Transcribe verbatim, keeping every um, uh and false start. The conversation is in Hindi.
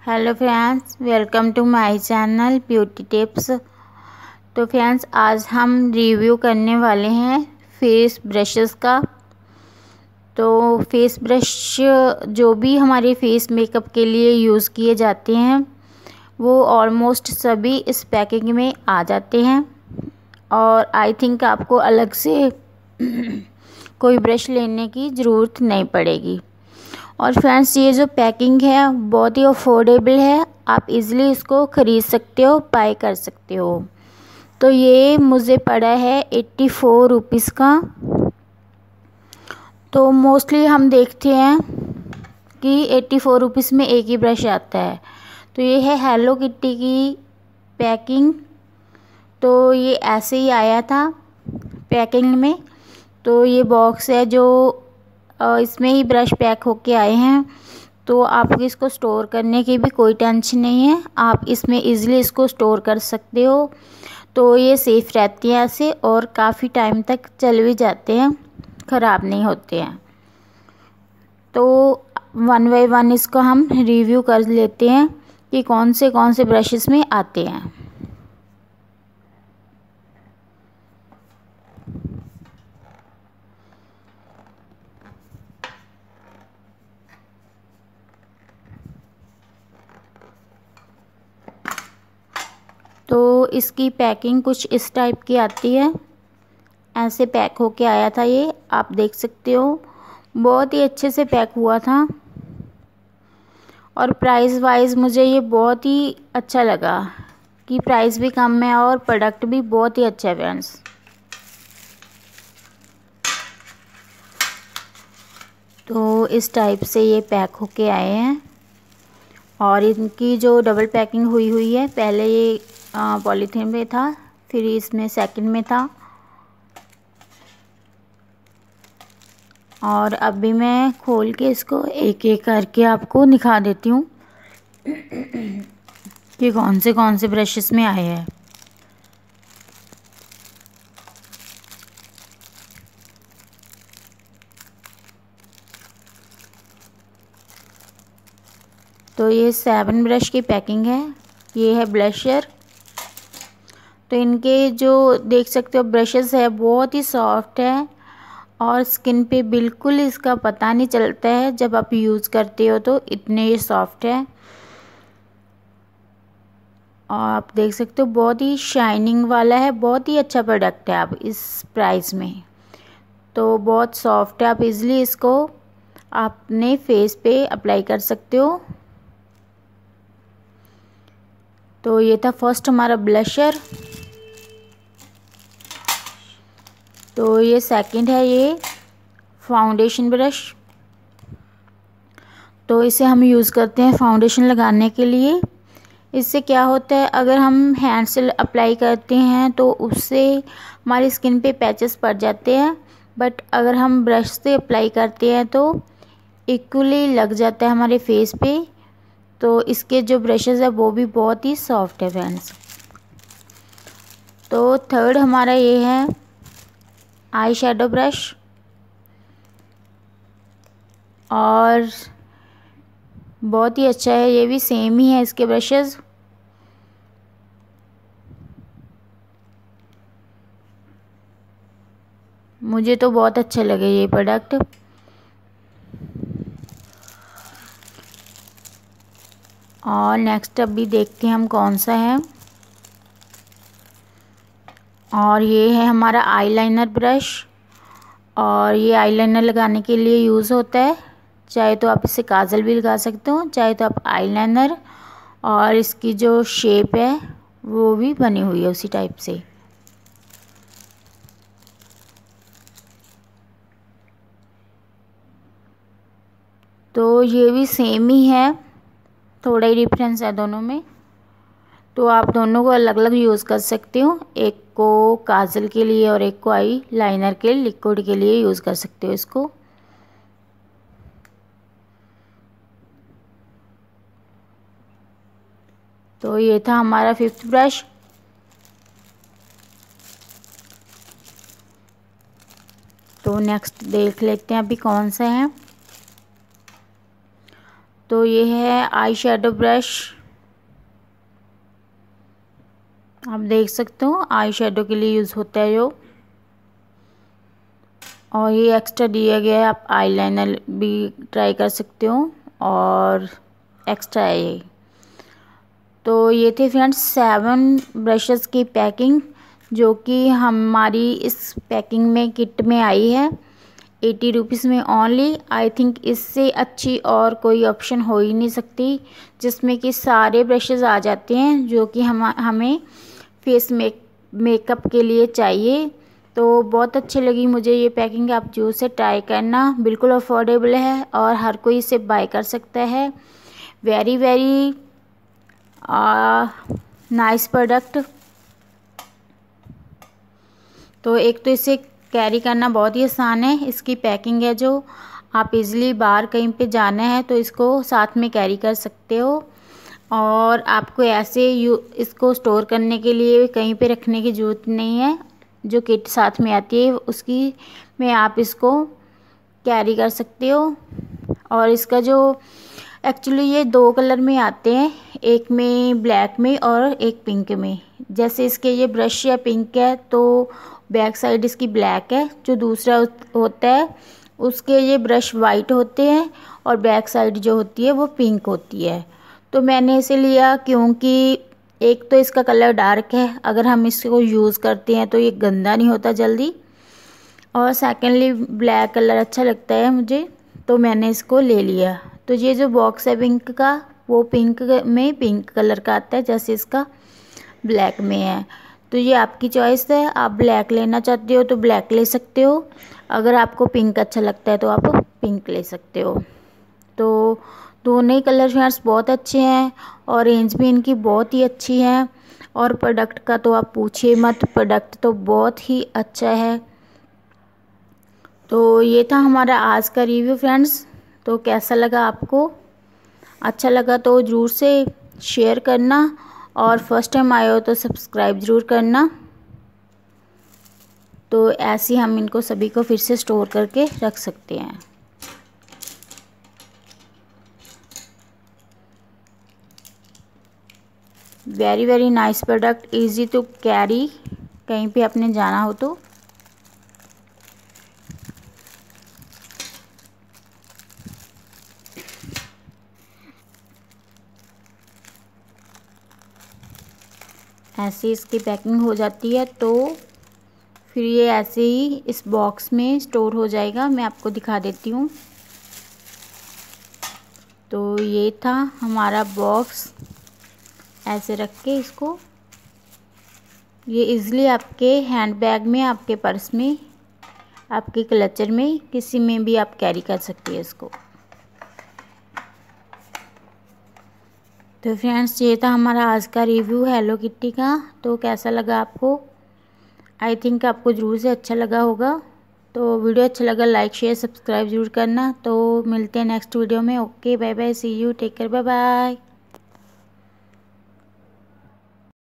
Hello friends, welcome to my channel beauty tips. तो फ्रेंड्स, आज हम रिव्यू करने वाले हैं फेस ब्रशेस का। तो फेस ब्रश जो भी हमारे फेस मेकअप के लिए यूज़ किए जाते हैं वो ऑलमोस्ट सभी इस पैकिंग में आ जाते हैं और आई थिंक आपको अलग से कोई ब्रश लेने की ज़रूरत नहीं पड़ेगी। और फ्रेंड्स, ये जो पैकिंग है बहुत ही अफोर्डेबल है, आप इजीली इसको ख़रीद सकते हो, बाय कर सकते हो। तो ये मुझे पड़ा है एट्टी फोर रुपीज़ का। तो मोस्टली हम देखते हैं कि एट्टी फोर रुपीज़ में एक ही ब्रश आता है। तो ये है हेलो किटी की पैकिंग। तो ये ऐसे ही आया था पैकिंग में। तो ये बॉक्स है जो इसमें ही ब्रश पैक होके आए हैं। तो आपको इसको स्टोर करने की भी कोई टेंशन नहीं है, आप इसमें इजीली इसको स्टोर कर सकते हो। तो ये सेफ़ रहती है ऐसे और काफ़ी टाइम तक चल भी जाते हैं, ख़राब नहीं होते हैं। तो वन बाय वन इसको हम रिव्यू कर लेते हैं कि कौन से कौन से ब्रशेस में आते हैं। तो इसकी पैकिंग कुछ इस टाइप की आती है, ऐसे पैक होके आया था ये, आप देख सकते हो। बहुत ही अच्छे से पैक हुआ था और प्राइस वाइज मुझे ये बहुत ही अच्छा लगा कि प्राइस भी कम है और प्रोडक्ट भी बहुत ही अच्छा है फ्रेंड्स। तो इस टाइप से ये पैक होके आए हैं और इनकी जो डबल पैकिंग हुई हुई है, पहले ये पॉलीथीन में था, फिर इसमें सेकंड में था और अभी मैं खोल के इसको एक एक करके आपको दिखा देती हूँ कि कौन से कौन से ब्रशेस में आए हैं। तो ये सेवन ब्रश की पैकिंग है। ये है ब्लशर। तो इनके जो देख सकते हो ब्रशेस है बहुत ही सॉफ्ट है और स्किन पे बिल्कुल इसका पता नहीं चलता है जब आप यूज़ करते हो, तो इतने ये सॉफ्ट है। और आप देख सकते हो बहुत ही शाइनिंग वाला है, बहुत ही अच्छा प्रोडक्ट है आप इस प्राइस में। तो बहुत सॉफ्ट है, आप इजीली इसको अपने फेस पे अप्लाई कर सकते हो। तो ये था फर्स्ट हमारा ब्लशर। तो ये सेकंड है ये फाउंडेशन ब्रश। तो इसे हम यूज़ करते हैं फाउंडेशन लगाने के लिए। इससे क्या होता है, अगर हम हैंड से अप्लाई करते हैं तो उससे हमारी स्किन पे पैचेस पड़ जाते हैं, बट अगर हम ब्रश से अप्लाई करते हैं तो इक्वली लग जाता है हमारे फेस पे। तो इसके जो ब्रशेस है वो भी बहुत ही सॉफ्ट है फ्रेंड्स। तो थर्ड हमारा ये है आई शेडो ब्रश और बहुत ही अच्छा है, ये भी सेम ही है इसके ब्रशेस। मुझे तो बहुत अच्छा लगे ये प्रोडक्ट। और नेक्स्ट अभी देखते हैं हम कौन सा है। और ये है हमारा आईलाइनर ब्रश और ये आईलाइनर लगाने के लिए यूज़ होता है। चाहे तो आप इससे काजल भी लगा सकते हो, चाहे तो आप आईलाइनर, और इसकी जो शेप है वो भी बनी हुई है उसी टाइप से। तो ये भी सेम ही है, थोड़ा ही डिफरेंस है दोनों में। तो आप दोनों को अलग अलग यूज़ कर सकते हो, एक को काजल के लिए और एक को आई लाइनर के लिक्विड के लिए यूज़ कर सकते हो इसको। तो ये था हमारा फिफ्थ ब्रश। तो नेक्स्ट देख लेते हैं अभी कौन सा है। तो ये है आई शेडो ब्रश, आप देख सकते हो आई शेडो के लिए यूज़ होता है जो। और ये एक्स्ट्रा दिया गया है, आप आईलाइनर भी ट्राई कर सकते हो और एक्स्ट्रा है ये। तो ये थे फ्रेंड्स सेवन ब्रशेस की पैकिंग, जो कि हमारी इस पैकिंग में किट में आई है एटी रुपीज़ में ओनली। आई थिंक इससे अच्छी और कोई ऑप्शन हो ही नहीं सकती, जिसमें कि सारे ब्रशेस आ जाते हैं जो कि हम हमें फेस मेक मेकअप के लिए चाहिए। तो बहुत अच्छी लगी मुझे ये पैकिंग, आप जो से ट्राई करना, बिल्कुल अफोर्डेबल है और हर कोई इसे बाय कर सकता है। Very very nice product. तो एक तो इसे कैरी करना बहुत ही आसान है, इसकी पैकिंग है जो आप इजीली बाहर कहीं पे जाना है तो इसको साथ में कैरी कर सकते हो। और आपको ऐसे यू इसको स्टोर करने के लिए कहीं पे रखने की ज़रूरत नहीं है, जो किट साथ में आती है उसकी में आप इसको कैरी कर सकते हो। और इसका जो एक्चुअली ये दो कलर में आते हैं, एक में ब्लैक में और एक पिंक में। जैसे इसके ये ब्रश है पिंक है तो बैक साइड इसकी ब्लैक है, जो दूसरा होता है उसके ये ब्रश वाइट होते हैं और बैक साइड जो होती है वो पिंक होती है। तो मैंने इसे लिया क्योंकि एक तो इसका कलर डार्क है, अगर हम इसको यूज़ करते हैं तो ये गंदा नहीं होता जल्दी, और सेकेंडली ब्लैक कलर अच्छा लगता है मुझे, तो मैंने इसको ले लिया। तो ये जो बॉक्स है पिंक का, वो पिंक में पिंक कलर का आता है, जैसे इसका ब्लैक में है। तो ये आपकी चॉइस है, आप ब्लैक लेना चाहते हो तो ब्लैक ले सकते हो, अगर आपको पिंक अच्छा लगता है तो आप पिंक ले सकते हो। तो दोनों ही कलर फ्रेंड्स बहुत अच्छे हैं और रेंज भी इनकी बहुत ही अच्छी है। और प्रोडक्ट का तो आप पूछिए मत, प्रोडक्ट तो बहुत ही अच्छा है। तो ये था हमारा आज का रिव्यू फ्रेंड्स। तो कैसा लगा आपको? अच्छा लगा तो ज़रूर से शेयर करना और फर्स्ट टाइम आए हो तो सब्सक्राइब ज़रूर करना। तो ऐसे हम इनको सभी को फिर से स्टोर करके रख सकते हैं। Very very nice product, easy to carry, कहीं पे आपने जाना हो तो। ऐसे इसकी पैकिंग हो जाती है, तो फिर ये ऐसे ही इस बॉक्स में स्टोर हो जाएगा। मैं आपको दिखा देती हूँ। तो ये था हमारा बॉक्स, ऐसे रख के इसको, ये इजीली आपके हैंड बैग में, आपके पर्स में, आपके क्लचर में, किसी में भी आप कैरी कर सकते हैं इसको। तो फ्रेंड्स ये था हमारा आज का रिव्यू हेलो किट्टी का। तो कैसा लगा आपको? आई थिंक आपको ज़रूर से अच्छा लगा होगा। तो वीडियो अच्छा लगा लाइक शेयर सब्सक्राइब ज़रूर करना। तो मिलते हैं नेक्स्ट वीडियो में। Okay bye bye, see you, take care, bye bye.